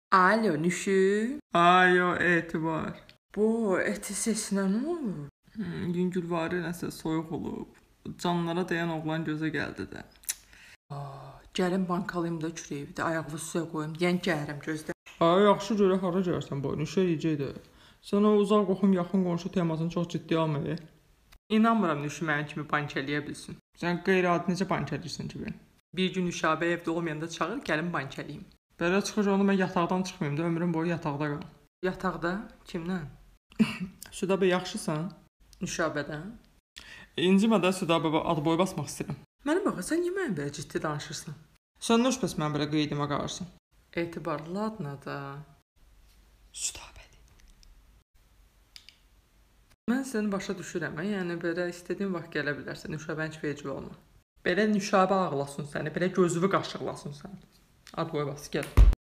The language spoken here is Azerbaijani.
Alo, Nüşü. Ayo, Etibar. Bu eti sesinə nə olub? Yüngülvari nəsə soyuq olub. Canlara dayan oğlan gözə gəldi də. Gəlin bankalayım da kürəyi, də ayağımı suya qoyum. Deyən gəlirəm gözlə. Ay, yaxşı görə hara gəlsən boynu işləyəcəkdi. Sən o uzaq qohum yaxın qonşu temasını çox ciddi alma. İnanmıram Nüşü mənim kimi bank eləyə bilsin. Sən qeyri-adi necə bank edirsən ki ben? Bir gün Nüşabə evdə olmayanda çağır, gəlin bank eləyim. Belə çıxır onu mən yataqdan çıxmayım da ömrüm boyu yataqda qal. Yataqda? Kimlə? Südabə yaxşısan? Nüşabədən. İncimədən Südabə ad boyu basmaq istəyirəm. Mənə bax, sən niyə mənə belə ciddi danışırsan? Sən nə şübhəs mən belə qeydimə qalırsan? Etibarlı adına da. Südabədir. Mən səni başa düşürəm, yəni belə istədiyin vaxt gələ bilərsən, Nüşabən heç vecib olma. Belə Nüşabə ağlasın səni, belə gözünü qaşıqlasın səni. Ad boy bas, gəl.